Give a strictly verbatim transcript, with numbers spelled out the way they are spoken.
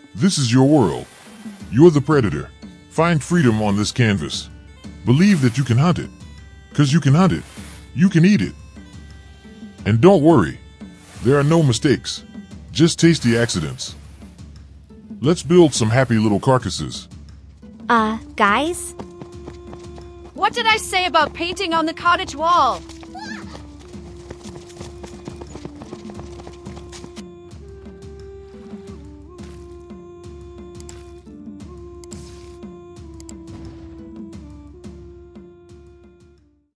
This is your world. You're the predator. Find freedom on this canvas. Believe that you can hunt it. 'Cause you can hunt it. You can eat it. And don't worry. There are no mistakes. Just tasty accidents. Let's build some happy little carcasses. Uh, guys? What did I say about painting on the cottage wall?